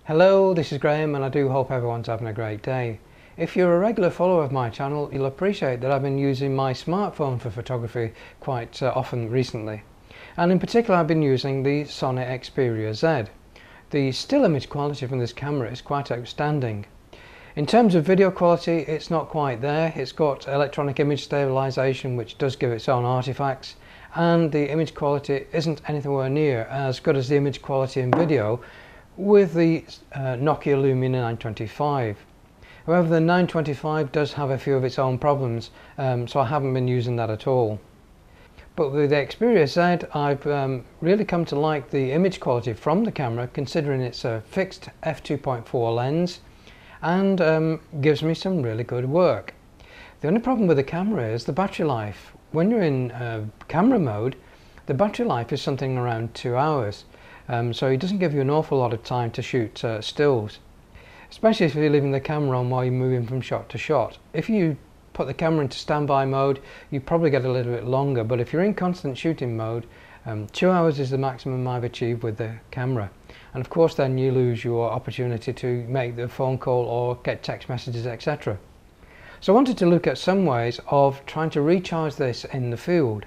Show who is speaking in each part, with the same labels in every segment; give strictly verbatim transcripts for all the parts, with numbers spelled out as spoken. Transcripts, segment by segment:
Speaker 1: Hello, this is Graham and I do hope everyone's having a great day. If you're a regular follower of my channel, you'll appreciate that I've been using my smartphone for photography quite uh, often recently. And in particular I've been using the Sony Xperia Z. The still image quality from this camera is quite outstanding. In terms of video quality, it's not quite there. It's got electronic image stabilization, which does give its own artifacts, and the image quality isn't anywhere near as good as the image quality in video with the uh, Nokia Lumia nine twenty-five. However, the nine twenty-five does have a few of its own problems, um, so I haven't been using that at all. But with the Xperia Z, I've um, really come to like the image quality from the camera, considering it's a fixed f two point four lens and um, gives me some really good work. The only problem with the camera is the battery life. When you're in uh, camera mode, the battery life is something around two hours. Um, so it doesn't give you an awful lot of time to shoot uh, stills, especially if you're leaving the camera on while you're moving from shot to shot. If you put the camera into standby mode, you probably get a little bit longer, but if you're in constant shooting mode, um, two hours is the maximum I've achieved with the camera. And of course then you lose your opportunity to make the phone call or get text messages, et cetera. So I wanted to look at some ways of trying to recharge this in the field.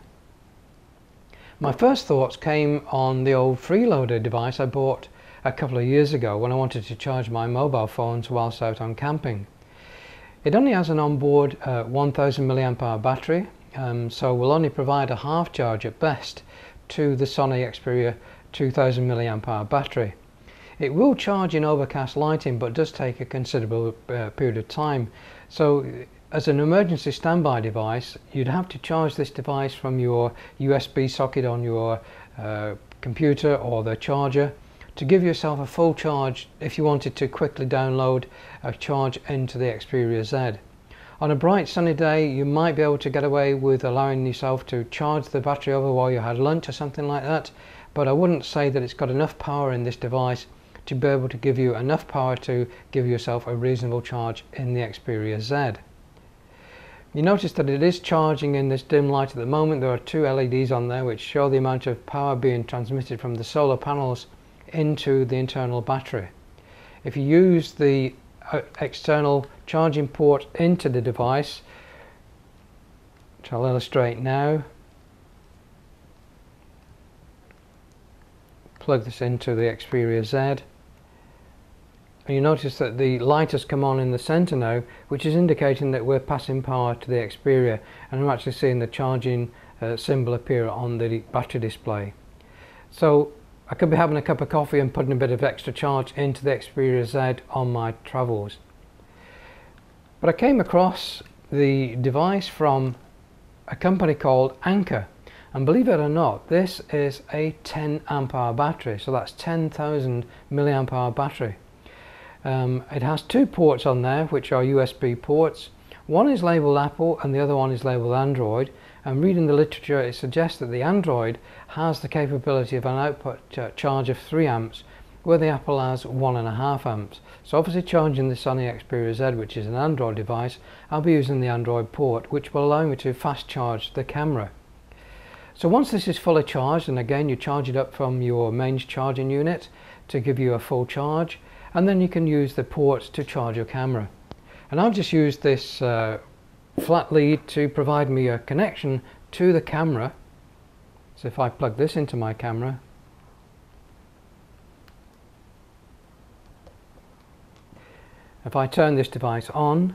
Speaker 1: My first thoughts came on the old Freeloader device I bought a couple of years ago when I wanted to charge my mobile phones whilst out on camping. It only has an onboard uh, one thousand milliamp hour battery, um, so will only provide a half charge at best to the Sony Xperia two thousand milliamp hour battery. It will charge in overcast lighting, but does take a considerable uh, period of time. So as an emergency standby device, you'd have to charge this device from your U S B socket on your uh, computer or the charger to give yourself a full charge if you wanted to quickly download a charge into the Xperia Z. On a bright sunny day, you might be able to get away with allowing yourself to charge the battery over while you had lunch or something like that, but I wouldn't say that it's got enough power in this device to be able to give you enough power to give yourself a reasonable charge in the Xperia Z. You notice that it is charging in this dim light at the moment. There are two L E Ds on there which show the amount of power being transmitted from the solar panels into the internal battery. If you use the external charging port into the device, which I'll illustrate now, plug this into the Xperia Z, and you notice that the light has come on in the center now, which is indicating that we're passing power to the Xperia, and I'm actually seeing the charging uh, symbol appear on the battery display. So I could be having a cup of coffee and putting a bit of extra charge into the Xperia Z on my travels. But I came across the device from a company called Anker, and believe it or not, this is a ten amp hour battery, so that's ten thousand milliamp hour battery. Um, it has two ports on there which are U S B ports. One is labelled Apple and the other one is labelled Android, and reading the literature it suggests that the Android has the capability of an output ch charge of three amps, where the Apple has one and a half amps. So obviously charging the Sony Xperia Z, which is an Android device, I'll be using the Android port, which will allow me to fast charge the camera. So once this is fully charged, and again you charge it up from your mains charging unit to give you a full charge, and then you can use the ports to charge your camera. And I've just used this uh, flat lead to provide me a connection to the camera. So if I plug this into my camera, if I turn this device on,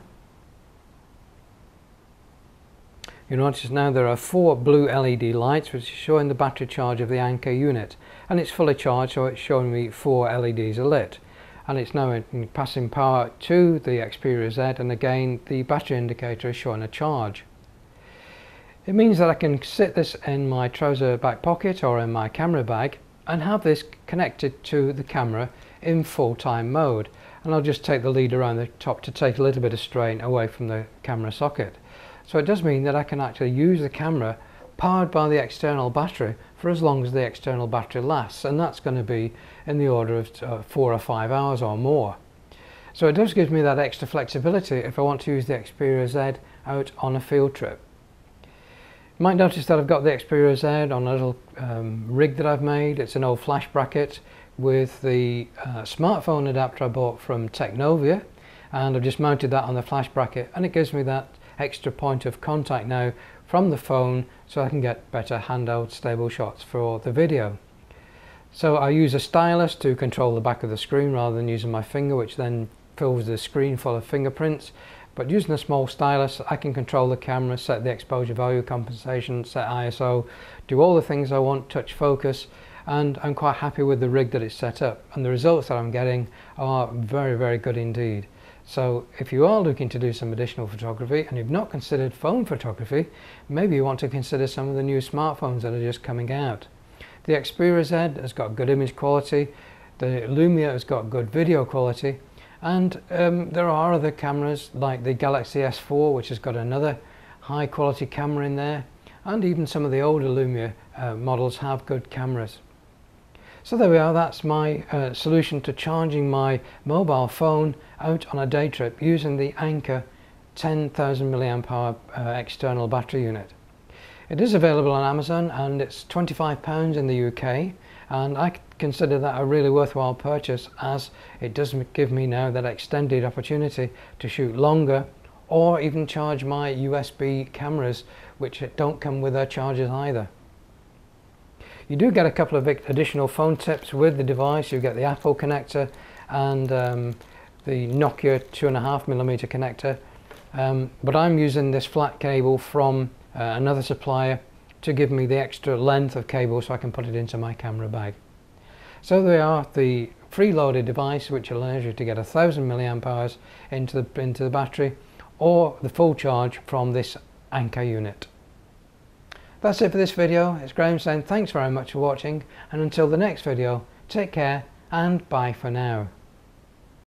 Speaker 1: you notice now there are four blue L E D lights which are showing the battery charge of the Anker unit, and it's fully charged, so it's showing me four L E Ds are lit, and it's now passing power to the Xperia Z, and again the battery indicator is showing a charge. It means that I can sit this in my trouser back pocket or in my camera bag and have this connected to the camera in full-time mode, and I'll just take the lead around the top to take a little bit of strain away from the camera socket. So it does mean that I can actually use the camera powered by the external battery for as long as the external battery lasts, and that's going to be in the order of uh, four or five hours or more. So it does give me that extra flexibility if I want to use the Xperia Z out on a field trip. You might notice that I've got the Xperia Z on a little um, rig that I've made. It's an old flash bracket with the uh, smartphone adapter I bought from Technovia, and I've just mounted that on the flash bracket, and it gives me that extra point of contact now from the phone, so I can get better handheld stable shots for the video. So I use a stylus to control the back of the screen rather than using my finger, which then fills the screen full of fingerprints. But using a small stylus, I can control the camera, set the exposure value compensation, set I S O, do all the things I want, touch focus, and I'm quite happy with the rig that it's set up, and the results that I'm getting are very very good indeed. So if you are looking to do some additional photography and you've not considered phone photography, maybe you want to consider some of the new smartphones that are just coming out. The Xperia Z has got good image quality, the Lumia has got good video quality, and um, there are other cameras like the Galaxy S four, which has got another high quality camera in there, and even some of the older Lumia uh, models have good cameras. So there we are, that's my uh, solution to charging my mobile phone out on a day trip using the Anker ten thousand milliamp hour uh, external battery unit. It is available on Amazon and it's twenty-five pounds in the U K, and I consider that a really worthwhile purchase, as it does give me now that extended opportunity to shoot longer or even charge my U S B cameras, which don't come with their chargers either. You do get a couple of additional phone tips with the device. You get the Apple connector and um, the Nokia two and a half millimeter connector, um, but I'm using this flat cable from uh, another supplier to give me the extra length of cable so I can put it into my camera bag. So they are the Freeloader device, which allows you to get a thousand milliamp hours into the into the battery, or the full charge from this Anker unit. That's it for this video. It's Graham saying thanks very much for watching, and until the next video, take care and bye for now.